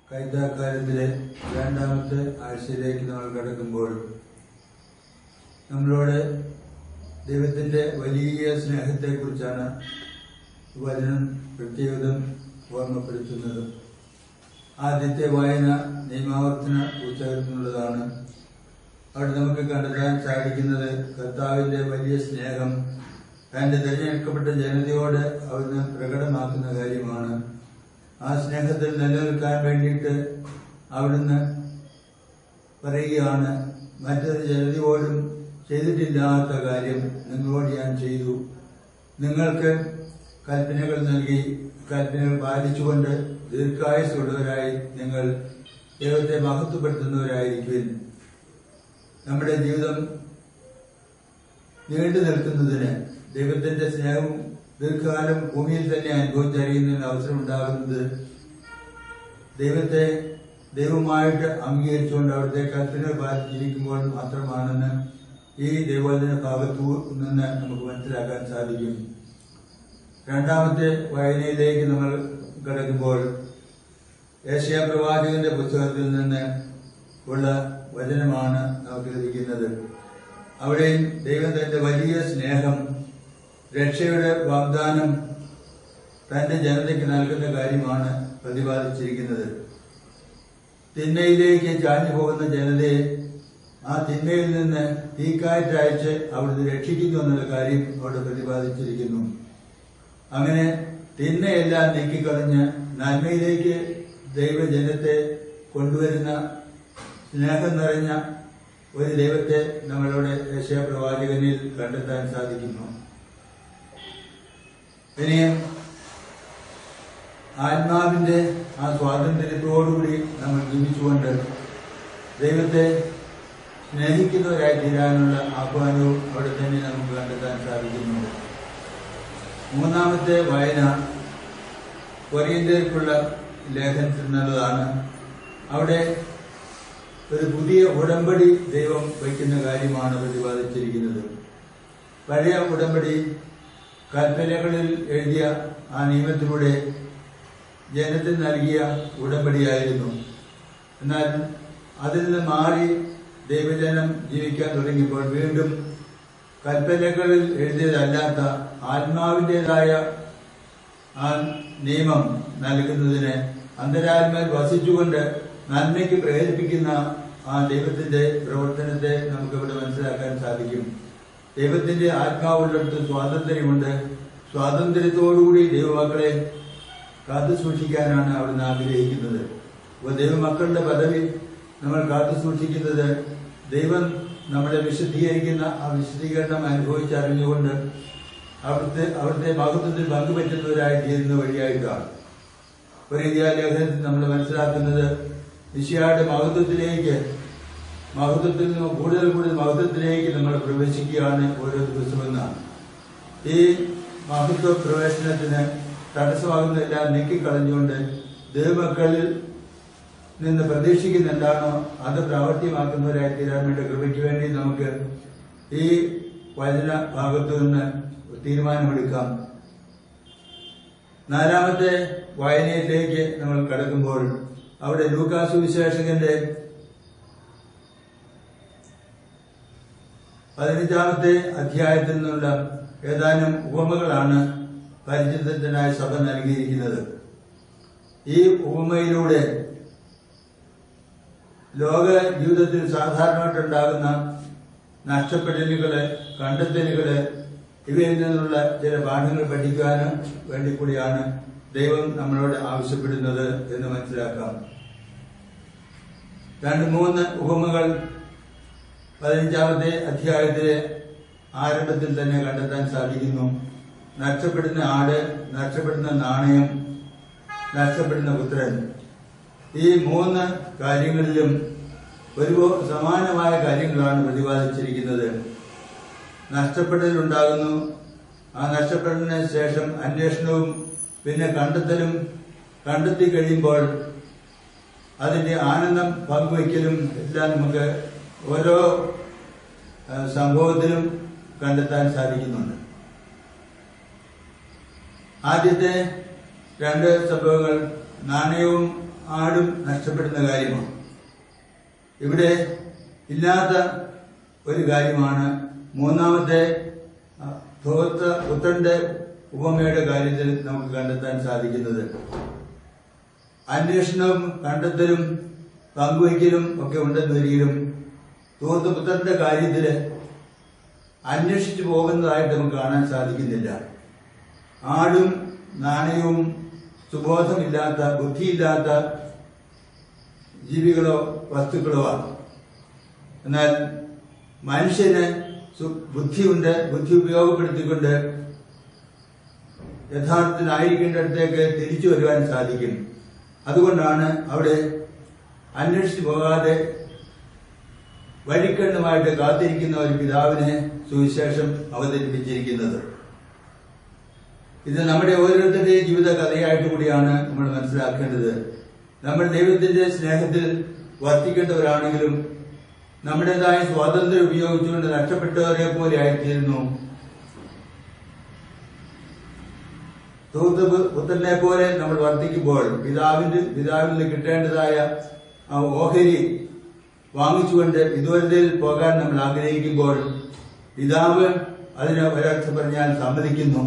കൈത്താക്കാലത്തിലെ രണ്ടാമത്തെ ആഴ്ചയിലേക്ക് നമ്മൾ കടക്കുമ്പോൾ നമ്മളോട് ദൈവത്തിന്റെ വലിയ സ്നേഹത്തെക്കുറിച്ചാണ് വചനം പ്രത്യേകം ഓർമ്മപ്പെടുത്തുന്നത്. ആദ്യത്തെ വായന നിയമാവർത്തന പുസ്തകത്തിനുള്ളതാണ്. അവിടെ നമുക്ക് കണ്ടെത്താൻ സാധിക്കുന്നത് കർത്താവിന്റെ വലിയ സ്നേഹം തന്റെ തിരഞ്ഞെടുക്കപ്പെട്ട ജനതയോട് അവിടുന്ന് പ്രകടമാക്കുന്ന കാര്യമാണ്. ആ സ്നേഹത്തിൽ നിലനിൽക്കാൻ വേണ്ടിയിട്ട് അവിടുന്ന് പറയുകയാണ്, മറ്റൊരു ജനതയോടും ചെയ്തിട്ടില്ലാത്ത കാര്യം നിങ്ങളോട് ഞാൻ ചെയ്തു. നിങ്ങൾക്ക് കൽപ്പനകൾ നൽകി കൽപ്പനകൾ പാലിച്ചുകൊണ്ട് ദീർഘായുസ്സുള്ളവരായി നിങ്ങൾ ദൈവത്തെ മഹത്വപ്പെടുത്തുന്നവരായിരിക്കും. നമ്മുടെ ജീവിതം നീണ്ടു നിൽക്കുന്നതിന് ദൈവത്തിന്റെ സ്നേഹവും ദീർഘകാലം ഭൂമിയിൽ തന്നെ അനുഭവിച്ചറിയുന്നതിന് അവസരമുണ്ടാകുന്നത് ദൈവത്തെ ദൈവമായിട്ട് അംഗീകരിച്ചുകൊണ്ട് അവിടുത്തെ കൽപ്പനകൾ പാലിച്ചിരിക്കുമ്പോൾ മാത്രമാണെന്ന് ഈ ദൈവവചന ഭാഗത്തു നിന്ന് നമുക്ക് മനസ്സിലാക്കാൻ സാധിക്കും. രണ്ടാമത്തെ വായനയിലേക്ക് നമ്മൾ കടക്കുമ്പോൾ യെശയ്യാ പ്രവാചകന്റെ പുസ്തകത്തിൽ നിന്ന് ഉള്ള വചനമാണ് നമുക്ക് ലഭിക്കുന്നത്. അവിടെ ദൈവം തന്റെ വലിയ സ്നേഹം, രക്ഷയുടെ വാഗ്ദാനം തന്റെ ജനതയ്ക്ക് നൽകുന്ന കാര്യമാണ് പ്രതിപാദിച്ചിരിക്കുന്നത്. തിന്മയിലേക്ക് ചാഞ്ഞു പോകുന്ന ജനതയെ ആ തിന്മയിൽ നിന്ന് തീക്കാറ്റയച്ച് അവിടുന്ന് രക്ഷിക്കുന്നു എന്നുള്ള കാര്യം അവിടെ പ്രതിപാദിച്ചിരിക്കുന്നു. അങ്ങനെ തിന്മയെല്ലാം നീക്കിക്കളഞ്ഞ് നന്മയിലേക്ക് ദൈവജനത്തെ കൊണ്ടുവരുന്ന സ്നേഹം നിറഞ്ഞ ഒരു ദൈവത്തെ നമ്മളുടെ യെശയ്യാ പ്രവാചകനിൽ കണ്ടെത്താൻ സാധിക്കുന്നു. ഇനി ആത്മാവിന്റെ ആ സ്വാതന്ത്ര്യത്തോടുകൂടി നമ്മൾ ജീവിച്ചുകൊണ്ട് ദൈവത്തെ സ്നേഹിക്കുന്നവരായി തീരാനുള്ള ആഹ്വാനവും അവിടെ തന്നെ നമുക്ക് കണ്ടെത്താൻ സാധിക്കുന്നുണ്ട്. മൂന്നാമത്തെ വായന കൊരിന്ത്യർക്കുള്ള ലേഖനത്തിൽ നിന്നുള്ളതാണ്. അവിടെ ഒരു പുതിയ ഉടമ്പടി ദൈവം വയ്ക്കുന്ന കാര്യമാണ് പ്രതിപാദിച്ചിരിക്കുന്നത്. പഴയ ഉടമ്പടി കൽപ്പനകളിൽ എഴുതിയ ആ നിയമത്തിലൂടെ ജനത്തിന് നൽകിയ ഉടമ്പടിയായിരുന്നു. എന്നാൽ അതിൽ നിന്ന് മാറി ദൈവജനം ജീവിക്കാൻ തുടങ്ങിയപ്പോൾ വീണ്ടും കൽപ്പനകളിൽ എഴുതിയതല്ലാത്ത ആത്മാവിൻ്റെതായ ആ നിയമം നൽകുന്നതിന് അന്തരാത്മാവിൽ വസിച്ചുകൊണ്ട് നന്മയ്ക്ക് പ്രേരിപ്പിക്കുന്ന ആ ദൈവത്തിന്റെ പ്രവർത്തനത്തെ നമുക്കിവിടെ മനസ്സിലാക്കാൻ സാധിക്കും. ദൈവത്തിന്റെ ആത്മാവുള്ളിടത്ത് സ്വാതന്ത്ര്യമുണ്ട്. സ്വാതന്ത്ര്യത്തോടുകൂടി ദൈവമക്കളെ കാത്തു സൂക്ഷിക്കാനാണ് അവിടുന്ന് ആഗ്രഹിക്കുന്നത്. അപ്പോൾ ദൈവമക്കളുടെ പദവി നമ്മൾ കാത്തു സൂക്ഷിക്കുന്നത് ദൈവം നമ്മളെ വിശുദ്ധീകരിക്കുന്ന ആ വിശുദ്ധീകരണം അനുഭവിച്ചറിഞ്ഞുകൊണ്ട് അവിടുത്തെ മഹത്വത്തിൽ പങ്കുപറ്റുന്നവരായി തീരുന്ന വഴിയായിട്ടാണ്. കൊരിന്ത്യ ലേഖനത്തിൽ നമ്മൾ മനസ്സിലാക്കുന്നത് മിശിഹായുടെ മഹത്വത്തിൽ നിന്ന് കൂടുതൽ മഹത്വത്തിലേക്ക് നമ്മൾ പ്രവേശിക്കുകയാണ് ഓരോ ദിവസമെന്നാണ്. ഈ മഹത്വ പ്രവേശനത്തിന് തടസ്സമാകുന്നതെല്ലാം നീക്കിക്കളഞ്ഞുകൊണ്ട് ദൈവമക്കളിൽ നിന്ന് പ്രതീക്ഷിക്കുന്ന എന്താണോ അത് പ്രാവർത്തികമാക്കുന്നവരായി തീരാൻ വേണ്ടി കൃപയ്ക്ക് വേണ്ടി നമുക്ക് ഈ വചന ഭാഗത്തു നിന്ന് തീരുമാനമെടുക്കാം. നാലാമത്തെ വായനയിലേക്ക് നമ്മൾ കടക്കുമ്പോൾ അവിടെ ലൂക്കാ സുവിശേഷകന്റെ 15-ാമത്തെ അധ്യായത്തിൽ നിന്നുള്ള ഏതാനും ഉപമകളാണ് പരിചിതത്തിനായി സഭ നൽകിയിരിക്കുന്നത്. ഈ ഉപമയിലൂടെ ലോക ജീവിതത്തിൽ സാധാരണമായിട്ടുണ്ടാകുന്ന നഷ്ടപ്പെടലുകള്, കണ്ടെത്തലുകള്, ഇവയിൽ നിന്നുള്ള ചില പാഠങ്ങൾ പഠിക്കാനും വേണ്ടി കൂടിയാണ് ദൈവം നമ്മളോട് ആവശ്യപ്പെടുന്നത് എന്ന് മനസ്സിലാക്കാം. 2-3 ഉപമകൾ 15-ാമത്തെ അധ്യായത്തിലെ ആരംഭത്തിൽ തന്നെ കണ്ടെത്താൻ സാധിക്കുന്നു. നഷ്ടപ്പെടുന്ന ആട്, നഷ്ടപ്പെടുന്ന നാണയം, നഷ്ടപ്പെടുന്ന പുത്രൻ. ഈ 3 കാര്യങ്ങളിലും ഒരു സമാനമായ കാര്യങ്ങളാണ് പ്രതിപാദിച്ചിരിക്കുന്നത്. നഷ്ടപ്പെടലുണ്ടാകുന്നു. ആ നഷ്ടപ്പെടലിന് ശേഷം അന്വേഷണവും പിന്നെ കണ്ടെത്തലും, കണ്ടെത്തി കഴിയുമ്പോൾ അതിന്റെ ആനന്ദം പങ്കുവയ്ക്കലും എല്ലാം നമുക്ക് ഓരോ സംഭവത്തിലും കണ്ടെത്താൻ സാധിക്കുന്നുണ്ട്. ആദ്യത്തെ 2 സംഭവങ്ങൾ നാണയവും ആടും നഷ്ടപ്പെടുന്ന കാര്യമാണ്. ഇവിടെ ഇല്ലാത്ത ഒരു കാര്യമാണ് മൂന്നാമത്തെ പുത്രന്റെ ഉപമയുടെ കാര്യത്തിൽ നമുക്ക് കണ്ടെത്താൻ സാധിക്കുന്നത്. അന്വേഷണവും കണ്ടെത്തലും പങ്കുവയ്ക്കലും ഒക്കെ ഉണ്ടെന്നൊരിക്കലും ധൂർത്തപുത്രന്റെ കാര്യത്തില് അന്വേഷിച്ചു പോകുന്നതായിട്ട് നമുക്ക് കാണാൻ സാധിക്കുന്നില്ല. ആടും നാണയവും സുബോധമില്ലാത്ത, ബുദ്ധിയില്ലാത്ത ജീവികളോ വസ്തുക്കളോ ആണ്. എന്നാൽ മനുഷ്യന് ബുദ്ധിയുണ്ട്. ബുദ്ധി ഉപയോഗപ്പെടുത്തിക്കൊണ്ട് യഥാർത്ഥത്തിലായിരിക്കേണ്ടിടത്തേക്ക് തിരിച്ചു വരുവാൻ സാധിക്കും. അതുകൊണ്ടാണ് അവിടെ അന്വേഷിച്ചു പോകാതെ വഴിക്കണ്ണുമായിട്ട് കാത്തിരിക്കുന്ന ഒരു പിതാവിനെ സുവിശേഷം അവതരിപ്പിച്ചിരിക്കുന്നത്. ഇത് നമ്മുടെ ഓരോരുത്തരുടെയും ജീവിത കഥയായിട്ട് കൂടിയാണ് നമ്മൾ മനസ്സിലാക്കേണ്ടത്. നമ്മൾ ദൈവത്തിന്റെ സ്നേഹത്തിൽ വർത്തിക്കേണ്ടവരാണെങ്കിലും നമ്മുടേതായ സ്വാതന്ത്ര്യം ഉപയോഗിച്ചുകൊണ്ട് നഷ്ടപ്പെട്ടവരെ പോലെ ആയിത്തീരുന്നു. പുത്രനെ പോലെ നമ്മൾ വർത്തിക്കുമ്പോൾ പിതാവിൽ നിന്ന് കിട്ടേണ്ടതായ ആ ഓഹരി വാങ്ങിച്ചുകൊണ്ട് ഇതുവരെ പോകാൻ നമ്മൾ ആഗ്രഹിക്കുമ്പോൾ പിതാവ് അതിന് ഒരർത്ഥം പറഞ്ഞാൽ സമ്മതിക്കുന്നു.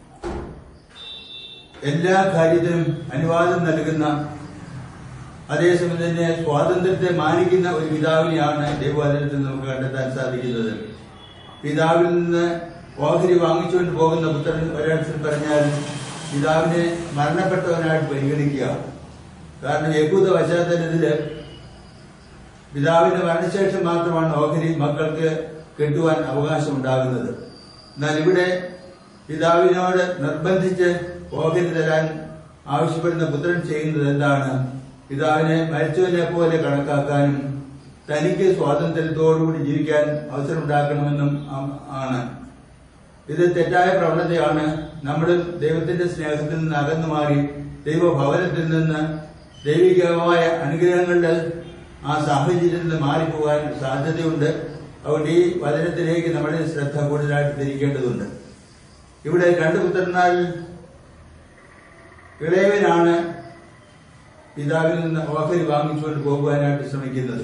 എല്ലാ കാര്യത്തിനും അനുവാദം നൽകുന്ന, അതേസമയം തന്നെ സ്വാതന്ത്ര്യത്തെ മാനിക്കുന്ന ഒരു പിതാവിനെയാണ് ദൈവവചനത്തിൽ നമുക്ക് കണ്ടെത്താൻ സാധിക്കുന്നത്. പിതാവിൽ നിന്ന് ഓഹരി വാങ്ങിച്ചുകൊണ്ട് പോകുന്ന പുത്രൻ ഒരർത്ഥം പറഞ്ഞാൽ പിതാവിനെ മരണപ്പെട്ടവനായിട്ട് പരിഗണിക്കുക. കാരണം യഹൂദ പശ്ചാത്തലത്തില് പിതാവിന്റെ മരണശേഷം മാത്രമാണ് ഓഹരി മക്കൾക്ക് കെട്ടുവാൻ അവകാശം ഉണ്ടാകുന്നത്. എന്നാൽ ഇവിടെ പിതാവിനോട് നിർബന്ധിച്ച് ഓഹരി തരാൻ ആവശ്യപ്പെടുന്ന പുത്രൻ ചെയ്യുന്നത് എന്താണ്? പിതാവിനെ മരിച്ചവനെ പോലെ കണക്കാക്കാനും തനിക്ക് സ്വാതന്ത്ര്യത്തോടുകൂടി ജീവിക്കാൻ അവസരമുണ്ടാക്കണമെന്നും ആണ്. ഇത് തെറ്റായ പ്രവണതയാണ്. നമ്മൾ ദൈവത്തിന്റെ സ്നേഹത്തിൽ നിന്ന് അകന്നു മാറി ദൈവഭവനത്തിൽ നിന്ന് ദൈവികമായ അനുഗ്രഹങ്ങളുടെ ആ സാഹചര്യത്തിൽ നിന്ന് മാറിപ്പോകാൻ സാധ്യതയുണ്ട്. അതുകൊണ്ട് ഈ വചനത്തിലേക്ക് നമ്മുടെ ശ്രദ്ധ കൂടുതലായിട്ട് തിരിക്കേണ്ടതുണ്ട്. ഇവിടെ രണ്ട് പുത്രന്മാരിൽ ഇളയവനാണ് പിതാവിൽ നിന്ന് ഓഹരി വാങ്ങിച്ചുകൊണ്ട് പോകുവാനായിട്ട് ശ്രമിക്കുന്നത്.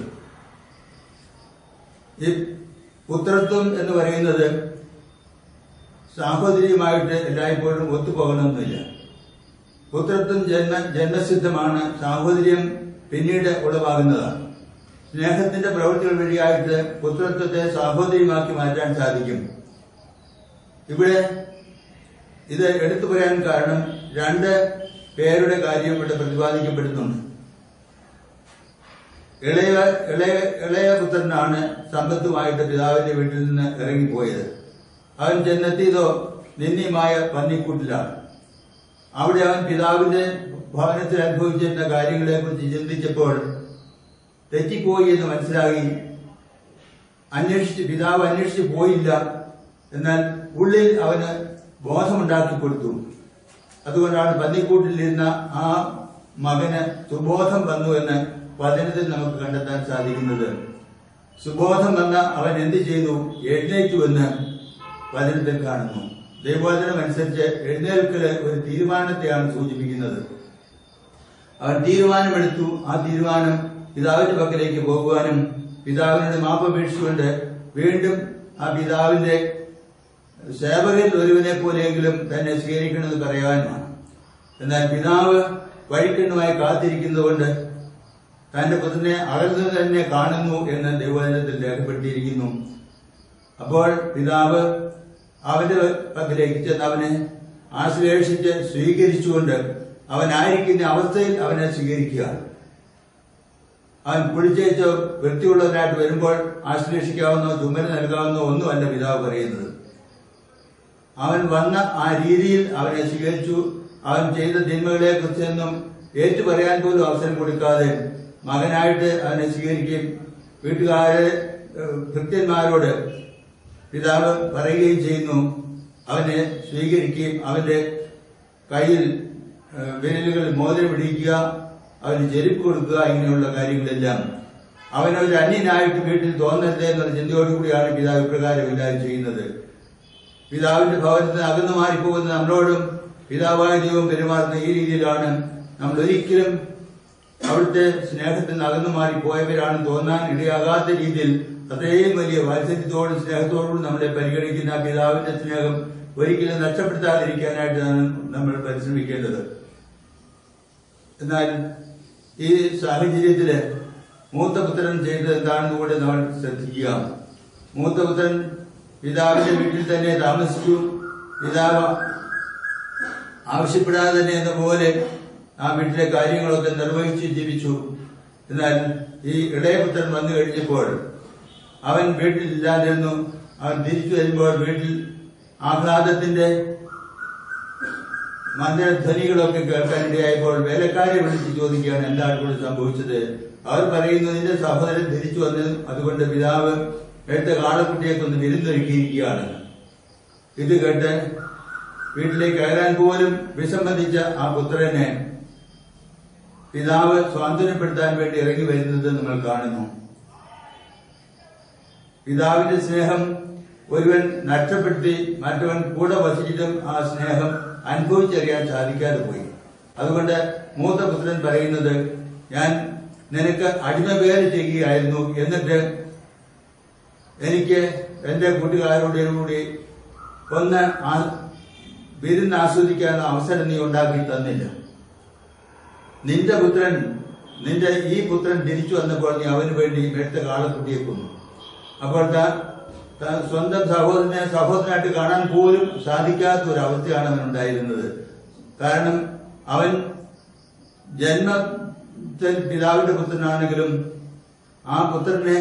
ഈ പുത്രത്വം എന്ന് പറയുന്നത് സാഹോദര്യമായിട്ട് എല്ലായ്പ്പോഴും ഒത്തുപോകണമെന്നില്ല. പുത്രത്വം ജന്മസിദ്ധമാണ്. സാഹോദര്യം പിന്നീട് ഉളവാകുന്നതാണ്. സ്നേഹത്തിന്റെ പ്രവൃത്തികൾ വഴിയായിട്ട് പുത്രത്വത്തെ സാഹോദര്യമാക്കി മാറ്റാൻ സാധിക്കും. ഇവിടെ ഇത് എടുത്തു പറയാൻ കാരണം രണ്ട് പേരുടെ കാര്യം ഇവിടെ പ്രതിപാദിക്കപ്പെടുന്നുണ്ട്. ഇളയ പുത്രനാണ് സമ്പത്തുമായിട്ട് പിതാവിന്റെ വീട്ടിൽ നിന്ന് ഇറങ്ങിപ്പോയത്. അവൻ ചെന്നെത്തിയതോ നിന്ദ്യമായ പന്നിക്കൂട്ടിലാണ്. അവിടെ അവൻ പിതാവിന്റെ ഭവനത്തിൽ അനുഭവിച്ചിരുന്ന കാര്യങ്ങളെ കുറിച്ച് ചിന്തിച്ചപ്പോൾ തെറ്റിപ്പോയി എന്ന് മനസ്സിലാക്കി. പിതാവ് അന്വേഷിച്ച് പോയില്ല, എന്നാൽ ഉള്ളിൽ അവന് ബോധമുണ്ടാക്കി കൊടുത്തു. അതുകൊണ്ടാണ് പന്നിക്കൂട്ടിലിരുന്ന ആ മകന് സുബോധം വന്നു എന്ന് വചനത്തിൽ നമുക്ക് കണ്ടെത്താൻ സാധിക്കുന്നത്. സുബോധം വന്ന അവൻ എന്ത് ചെയ്തു? എഴുന്നേറ്റുവെന്ന് വചനത്തിൽ കാണുന്നു. ദൈവവചനം അനുസരിച്ച് എഴുന്നേൽക്കല് ഒരു തീരുമാനത്തെയാണ് സൂചിപ്പിക്കുന്നത്. അവൻ തീരുമാനമെടുത്തു. ആ തീരുമാനം പിതാവിന്റെ പക്കലേക്ക് പോകുവാനും പിതാവിനോട് മാപ്പപേക്ഷിച്ചുകൊണ്ട് വീണ്ടും ആ പിതാവിന്റെ സേവകരിൽ ഒരുവനെ പോലെയെങ്കിലും തന്നെ സ്വീകരിക്കണമെന്ന് പറയാനുമാണ്. എന്നാൽ പിതാവ് വഴിക്കണ്ണുമായി കാത്തിരിക്കുന്നതുകൊണ്ട് തന്റെ പുത്രനെ അകന്ന് തന്നെ കാണുന്നു എന്ന് ദൈവവചനത്തിൽ രേഖപ്പെടുത്തിയിരിക്കുന്നു. അപ്പോൾ പിതാവ് അവന്റെ പക്കലേക്ക് ചെന്ന് അവനെ ആശ്ലേഷിച്ച് സ്വീകരിച്ചുകൊണ്ട് അവനായിരിക്കുന്ന അവസ്ഥയിൽ അവനെ സ്വീകരിക്കുക. അവൻ കുളിച്ചേച്ചോ വൃത്തിയുള്ളവനായിട്ട് വരുമ്പോൾ ആശ്ലേഷിക്കാവുന്നോ ചുമല് നൽകാവുന്നോ ഒന്നുമല്ല പിതാവ് പറയുന്നത്. അവൻ വന്ന ആ രീതിയിൽ അവനെ സ്വീകരിച്ചു. അവൻ ചെയ്ത തിന്മകളെ കുറിച്ചൊന്നും ഏറ്റുപറയാൻ പോലും അവസരം കൊടുക്കാതെ മകനായിട്ട് അവനെ സ്വീകരിക്കുകയും വീട്ടുകാരെ ഭൃത്യന്മാരോട് പിതാവ് പറയുകയും ചെയ്യുന്നു. അവനെ സ്വീകരിക്കുകയും അവന്റെ കയ്യിൽ വിരലുകൾ മോതിരം പിടിക്കുക, അവന് ചെരുപ്പ് കൊടുക്കുക, ഇങ്ങനെയുള്ള കാര്യങ്ങളെല്ലാം അവനൊരു അന്യനായിട്ട് വീട്ടിൽ തോന്നരുത് എന്നുള്ള ചിന്തയോടുകൂടിയാണ് പിതാവ് ഇപ്രകാരം എല്ലാവരും ചെയ്യുന്നത്. പിതാവിന്റെ ഭവനത്തിന് അകന്നു മാറിപ്പോകുന്ന നമ്മളോടും പിതാവായ ദൈവം പെരുമാറുന്ന ഈ രീതിയിലാണ്. നമ്മൾ ഒരിക്കലും അവിടുത്തെ സ്നേഹത്തിൽ നിന്ന് അകന്നു മാറി പോയവരാണെന്ന് തോന്നാൻ ഇടയാകാത്ത രീതിയിൽ അത്രയും വലിയ വാത്സല്യത്തോടും സ്നേഹത്തോടും നമ്മളെ പരിഗണിക്കുന്ന പിതാവിന്റെ സ്നേഹം ഒരിക്കലും നഷ്ടപ്പെടുത്താതിരിക്കാനായിട്ടാണ് നമ്മൾ പരിശ്രമിക്കേണ്ടത്. എന്നാൽ ഈ സാഹചര്യത്തില് മൂത്തപുത്രൻ ചെയ്തത് എന്താണെന്ന് കൂടെ നമ്മൾ ശ്രദ്ധിക്കുക. മൂത്തപുത്രൻ പിതാവിന്റെ വീട്ടിൽ തന്നെ താമസിച്ചു. പിതാവ് ആവശ്യപ്പെടാതെ തന്നെ എന്ന പോലെ ആ വീട്ടിലെ കാര്യങ്ങളൊക്കെ നിർവഹിച്ച് ജീവിച്ചു. എന്നാൽ ഈ ഇളയപുത്രൻ വന്നു കഴിഞ്ഞപ്പോൾ അവൻ വീട്ടിലില്ലാതിരുന്നു. അവൻ തിരിച്ചു വരുമ്പോൾ വീട്ടിൽ ആഹ്ലാദത്തിന്റെ മന്ത്രധ്വനികളൊക്കെ കേൾക്കാനിടയായപ്പോൾ വേലക്കാരെ വിളിച്ച് ചോദിക്കുകയാണ് എന്താണ് ഇവിടെ സംഭവിച്ചത്. അവർ പറയുന്നു, നിന്റെ സഹോദരൻ തിരിച്ചു വന്ന് അതുകൊണ്ട് പിതാവ് എടുത്ത കാളക്കുട്ടിയൊക്കെ വിരുന്നൊരുക്കിയിരിക്കുകയാണ്. ഇത് കേട്ട് വീട്ടിലേക്ക് കയറാൻ പോലും വിസമ്മതിച്ച ആ പുത്രനെ പിതാവ് സ്വാതന്ത്ര്യപ്പെടുത്താൻ വേണ്ടി ഇറങ്ങി വരുന്നത് നമ്മൾ കാണുന്നു. പിതാവിന്റെ സ്നേഹം ഒരുവൻ നഷ്ടപ്പെടുത്തി മറ്റവൻ കൂടെ വസിച്ചിട്ടും ആ സ്നേഹം അനുഭവിച്ചറിയാൻ സാധിക്കാതെ പോയി. അതുകൊണ്ട് മൂത്തപുത്രൻ പറയുന്നത്, ഞാൻ നിനക്ക് അടിമവേല ചെയ്യുകയായിരുന്നു, എന്നിട്ട് എനിക്ക് എന്റെ കൂട്ടുകാരോടുകൂടി ഒന്ന് വിരുന്ന് ആസ്വദിക്കാനുള്ള അവസരം നീ ഉണ്ടാക്കി തന്നില്ല. നിന്റെ ഈ പുത്രൻ തിരിച്ചു വന്നപ്പോൾ നീ അവന് വേണ്ടി എടുത്ത കാളക്കുട്ടിയെ കൊന്നു. അപ്പോൾ സ്വന്തം സഹോദരനായിട്ട് കാണാൻ പോലും സാധിക്കാത്ത ഒരു അവസ്ഥയാണ് അവനുണ്ടായിരുന്നത്. കാരണം അവൻ ജന്മത്തിൽ പിതാവിന്റെ പുത്രനാണെങ്കിലും ആ പുത്രനെ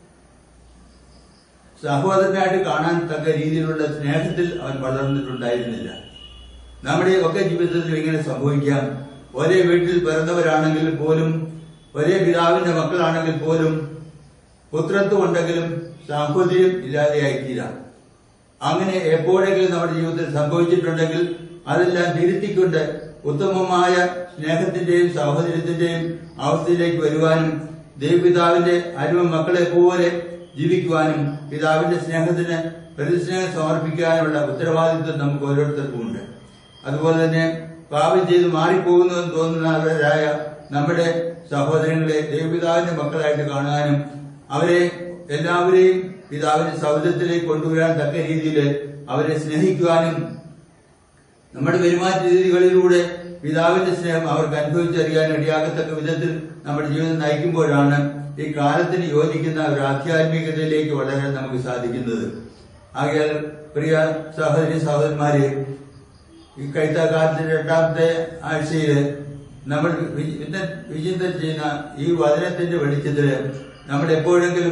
സഹോദരനായിട്ട് കാണാൻ തക്ക രീതിയിലുള്ള സ്നേഹത്തിൽ അവൻ വളർന്നിട്ടുണ്ടായിരുന്നില്ല. നമ്മുടെ ഒക്കെ ജീവിതത്തിൽ ഇങ്ങനെ സംഭവിക്കാം. ഒരേ വീട്ടിൽ പിറന്നവരാണെങ്കിൽ പോലും, ഒരേ പിതാവിന്റെ മക്കളാണെങ്കിൽ പോലും പുത്രത്വം ഉണ്ടെങ്കിലും സാഹോദര്യം ഇല്ലാതെയായിത്തീരാം. അങ്ങനെ എപ്പോഴെങ്കിലും നമ്മുടെ ജീവിതത്തിൽ സംഭവിച്ചിട്ടുണ്ടെങ്കിൽ അതെല്ലാം തിരുത്തിക്കൊണ്ട് ഉത്തമമായ സ്നേഹത്തിന്റെയും സാഹോദര്യത്തിന്റെയും അവസ്ഥയിലേക്ക് വരുവാനും ദൈവപിതാവിന്റെ അരുമ മക്കളെ പോലെ ജീവിക്കുവാനും പിതാവിന്റെ സ്നേഹത്തിന് പ്രതിസ്നേഹം സമർപ്പിക്കാനുള്ള ഉത്തരവാദിത്വം നമുക്ക് ഓരോരുത്തർക്കും ഉണ്ട്. അതുപോലെ തന്നെ പാപം ചെയ്ത് മാറിപ്പോകുന്നതെന്ന് തോന്നുന്നവരായ നമ്മുടെ സഹോദരങ്ങളെ ദൈവപിതാവിന്റെ മക്കളായിട്ട് കാണാനും അവരെ എല്ലാവരെയും പിതാവിന്റെ സൗഹൃദത്തിലേക്ക് കൊണ്ടുവരാൻ തക്ക രീതിയിൽ അവരെ സ്നേഹിക്കുവാനും നമ്മുടെ പെരുമാറ്റ രീതികളിലൂടെ പിതാവിന്റെ സ്നേഹം അവർക്ക് അനുഭവിച്ചറിയാൻ ഇടയാകത്തക്ക വിധത്തിൽ നമ്മുടെ ജീവിതം നയിക്കുമ്പോഴാണ് ഈ കാലത്തിന് യോജിക്കുന്ന ഒരു ആധ്യാത്മികതയിലേക്ക് വളരാൻ നമുക്ക് സാധിക്കുന്നത്. ആകയാൽ പ്രിയ സഹോദരി സഹോദരന്മാരെ, ഈ കൈത്താക്കാലത്തിന്റെ 8ാമത്തെ ആഴ്ചയില് നമ്മൾ വിചിന്തനം ചെയ്യുന്ന ഈ വചനത്തിന്റെ വെളിച്ചത്തില് നമ്മൾ എപ്പോഴെങ്കിലും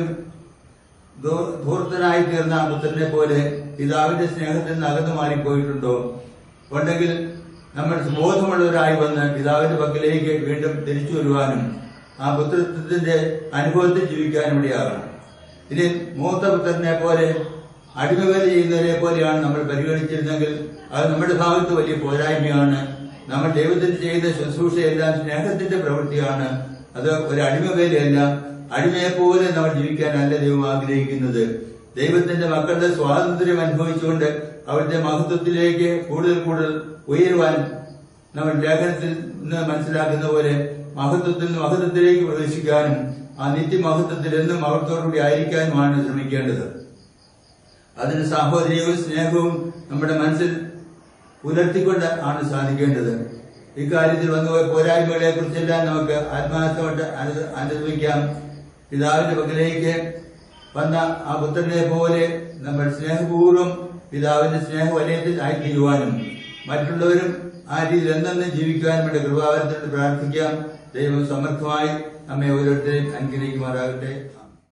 ധൂർത്തനായി തീർന്ന പുത്രനെ പോലെ പിതാവിന്റെ സ്നേഹത്തിൽ നിന്ന് അകന്നു മാറിപ്പോയിട്ടുണ്ടോ? ഉണ്ടെങ്കിൽ നമ്മൾ ബോധമുള്ളവരായി വന്ന് പിതാവിന്റെ പക്കലേക്ക് വീണ്ടും തിരിച്ചു വരുവാനും ആ പുത്രത്വത്തിന്റെ അനുഭവത്തിൽ ജീവിക്കാനും ഇടയാകണം. ഇനി മൂത്ത പുത്രനെ പോലെ അടിമവേല ചെയ്യുന്നവരെ പോലെയാണ് നമ്മൾ പരിഗണിച്ചിരുന്നെങ്കിൽ അത് നമ്മുടെ ഭാഗത്ത് വലിയ പോരായ്മയാണ്. നമ്മൾ ദൈവത്തിന് ചെയ്യുന്ന ശുശ്രൂഷയെല്ലാം സ്നേഹത്തിന്റെ പ്രവൃത്തിയാണ്. അത് ഒരു അടിമവേലയല്ല. അടിമയെപ്പോലെ നമ്മൾ ജീവിക്കാനല്ല ദൈവം ആഗ്രഹിക്കുന്നത്. ദൈവത്തിന്റെ മക്കളുടെ സ്വാതന്ത്ര്യം അനുഭവിച്ചുകൊണ്ട് അവരുടെ മഹത്വത്തിലേക്ക് കൂടുതൽ ഉയരുവാൻ നമ്മൾ ലേഖനത്തിൽ നിന്ന് മനസ്സിലാക്കുന്ന പോലെ മഹത്വത്തിൽ നിന്ന് മഹത്വത്തിലേക്ക് പ്രവേശിക്കാനും ആ നിത്യമഹത്വത്തിൽ എന്നും അവർത്തോടുകൂടി ആയിരിക്കാനുമാണ് ശ്രമിക്കേണ്ടത്. അതിന് സാഹോദര്യവും സ്നേഹവും നമ്മുടെ മനസ്സിൽ പുലർത്തിക്കൊണ്ട് ആണ് സാധിക്കേണ്ടത്. ഇക്കാര്യത്തിൽ വന്നുപോയ പോരായ്മകളെ കുറിച്ചെല്ലാം നമുക്ക് ആത്മാർത്ഥമായിട്ട് അനുഭവിക്കാം. പിതാവിന്റെ പക്കലേക്ക് വന്ന ആ പുത്രനെ പോലെ നമ്മൾ സ്നേഹപൂർവ്വം പിതാവിന്റെ സ്നേഹവലയത്തിൽ ആയിത്തീരുവാനും മറ്റുള്ളവരും ആ രീതിയിൽ എന്നെന്നും ജീവിക്കുവാനും വേണ്ടി കൃപാവരത്തോട് പ്രാർത്ഥിക്കാം. ദൈവം സമർത്ഥമായി നമ്മെ ഓരോരുത്തരെയും അനുഗ്രഹിക്കുമാറാകട്ടെ.